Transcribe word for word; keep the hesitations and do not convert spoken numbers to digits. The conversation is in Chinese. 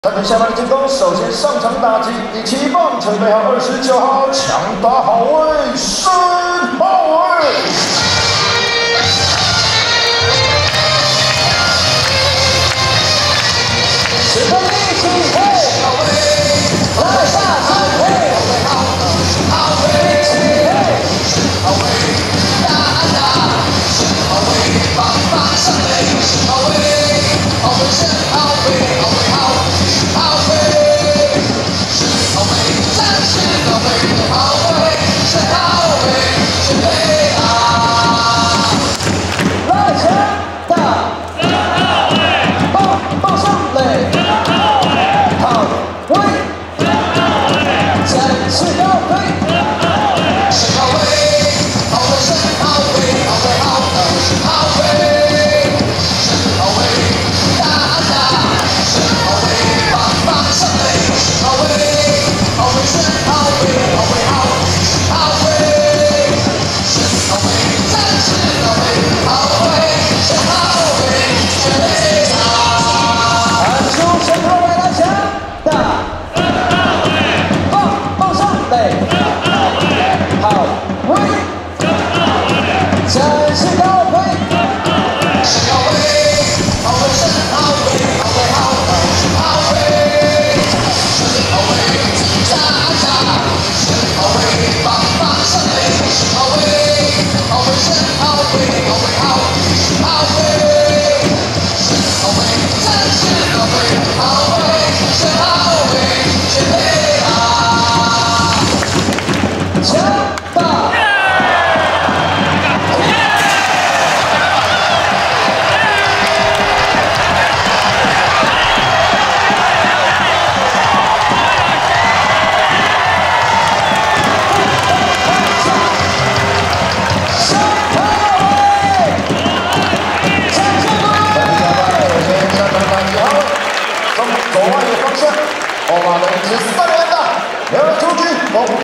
看着下半的进攻，首先上场打击第七棒，准备好二十九号强打好位申浩伟。前方一起嘿，好位，来下场嘿，好位，好位，一起嘿，好位，打打，好位，棒棒上垒，好位，好位申浩伟，好位好。 左外野方向，后马的一支三连打，两人出局。